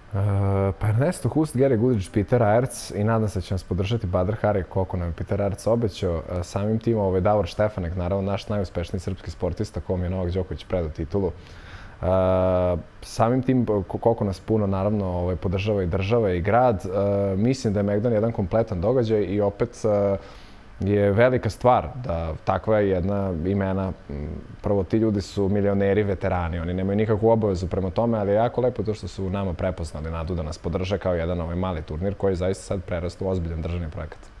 Pa Ernesto Hust, Gary Gudić, Peter Aerts i nadam se da će nas podržati Badr Hari, koliko nam je Peter Aerts obećao. Samim tim Davor Štefanek, naravno naš najuspešniji srpski sportista, kom je Novak Đoković predao titulu. Samim tim koliko nas puno naravno podržava i država i grad. Mislim da je Megdan jedan kompletan događaj i opet je velika stvar da takva jedna imena, prvo ti ljudi su milioneri, veterani, oni nemaju nikakvu obavezu prema tome, ali je jako lepo to što su nama prepoznali nadu da nas podrže kao jedan mali turnir koji zaista sad prerasta u ozbiljan državni projekat.